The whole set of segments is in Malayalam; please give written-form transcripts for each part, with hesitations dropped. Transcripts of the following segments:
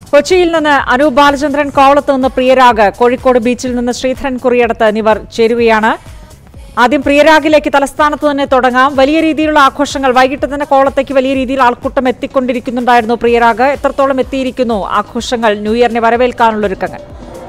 കൊച്ചിയിൽ നിന്ന് അനൂപ് ബാലചന്ദ്രൻ, കോവളത്ത് നിന്ന് പ്രിയരാഗ്, കോഴിക്കോട് ബീച്ചിൽ നിന്ന് ശ്രീധരൻ കുറിയടത്ത് എന്നിവർ ചേരുകയാണ്. ആദ്യം പ്രിയരാഗിലേക്ക് തലസ്ഥാനത്ത് തന്നെ തുടങ്ങാം. വലിയ രീതിയിലുള്ള ആഘോഷങ്ങൾ വൈകിട്ട് തന്നെ കോവളത്തേക്ക് വലിയ രീതിയിൽ ആൾക്കൂട്ടം എത്തിക്കൊണ്ടിരിക്കുന്നുണ്ടായിരുന്നു. പ്രിയരാഗ്, എത്രത്തോളം എത്തിയിരിക്കുന്നു ആഘോഷങ്ങൾ, ന്യൂ ഇയറിനെ വരവേൽക്കാനുള്ള ഒരുക്കങ്ങൾ?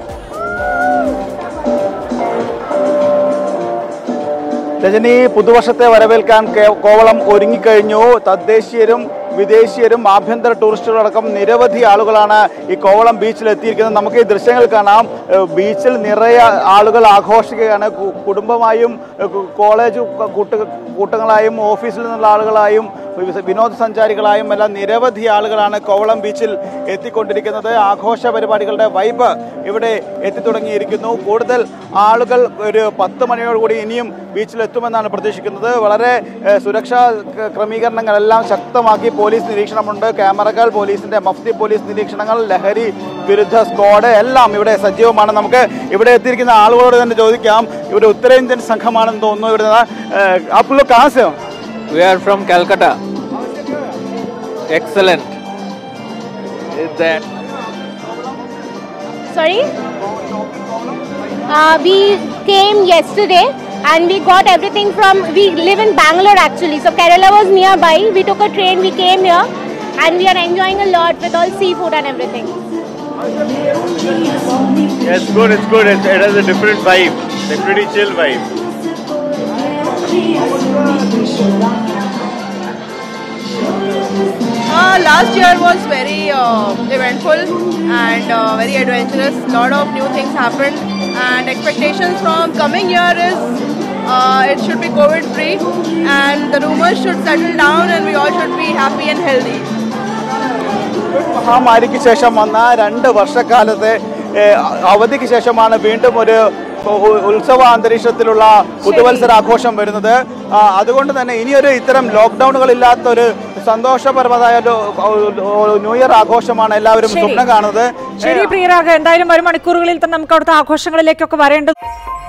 രജനി, പുതുവർഷത്തെ വരവേൽക്കാൻ കോവളം ഒരുങ്ങിക്കഴിഞ്ഞു. തദ്ദേശീയരും വിദേശീയരും ആഭ്യന്തര ടൂറിസ്റ്റുകളടക്കം നിരവധി ആളുകളാണ് ഈ കോവളം ബീച്ചിൽ എത്തിയിരിക്കുന്നത്. നമുക്ക് ഈ ദൃശ്യങ്ങൾ കാണാം. ബീച്ചിൽ നിറയെ ആളുകൾ ആഘോഷിക്കുകയാണ്. കുടുംബമായും കോളേജ് കൂട്ടങ്ങളായും ഓഫീസിൽ നിന്നുള്ള ആളുകളായും വിനോദസഞ്ചാരികളായും എല്ലാം നിരവധി ആളുകളാണ് കോവളം ബീച്ചിൽ എത്തിക്കൊണ്ടിരിക്കുന്നത്. ആഘോഷ പരിപാടികളുടെ വൈബ് ഇവിടെ എത്തിത്തുടങ്ങിയിരിക്കുന്നു. കൂടുതൽ ആളുകൾ ഒരു 10 മണിയോടുകൂടി ഇനിയും ബീച്ചിൽ എത്തുമെന്നാണ് പ്രതീക്ഷിക്കുന്നത്. വളരെ സുരക്ഷാ ക്രമീകരണങ്ങളെല്ലാം ശക്തമാക്കി പോലീസ് നിരീക്ഷണമുണ്ട്. ക്യാമറകൾ, പോലീസിന്റെ മഫ്തി പോലീസ് നിരീക്ഷണങ്ങൾ, ലഹരി വിരുദ്ധ സ്ക്വാഡ് എല്ലാം ഇവിടെ സജീവമാണ്. നമുക്ക് ഇവിടെ എത്തിയിരിക്കുന്ന ആളുകളോട് തന്നെ ചോദിക്കാം. ഇവിടെ ഉത്തരേന്ത്യൻ സംഘമാണെന്ന് തോന്നുന്നു. ഇവിടെ आप लोग कहाँ से हो? We are from Calcutta. Excellent. Is that? Sorry? We came yesterday and we got everything from, we live in Bangalore actually, so Kerala was nearby. We took a train, we came here and we are enjoying a lot with all seafood and everything. Yeah, it's good, it's good. It has a different vibe, a pretty chill vibe. Last year was very eventful and very adventurous. Lot of new things happened and expectations from coming year is it should be COVID free and the rumors should settle down and we all should be happy and healthy. മഹാമാരിക്ക് ശേഷം വന്ന 2 വർഷക്കാലത്തെ അവധിക്ക് ശേഷമാണ് വീണ്ടും ഒരു ഉത്സവ അന്തരീക്ഷത്തിലുള്ള പുതുവത്സരാഘോഷം വരുന്നത്. അതുകൊണ്ട് തന്നെ ഇനിയൊരു ഇത്തരം ലോക്ക്ഡൌണുകൾ ഇല്ലാത്തൊരു സന്തോഷപരമായ ഒരു ന്യൂ ഇയർ ആഘോഷമാണ് എല്ലാവരും സ്വപ്നം കാണുന്നത്. ശരി പ്രിയരാഗ്, എന്തായാലും വരും മണിക്കൂറുകളിൽ തന്നെ നമുക്ക് അവിടുത്തെ ആഘോഷങ്ങളിലേക്കൊക്കെ വരേണ്ടത്.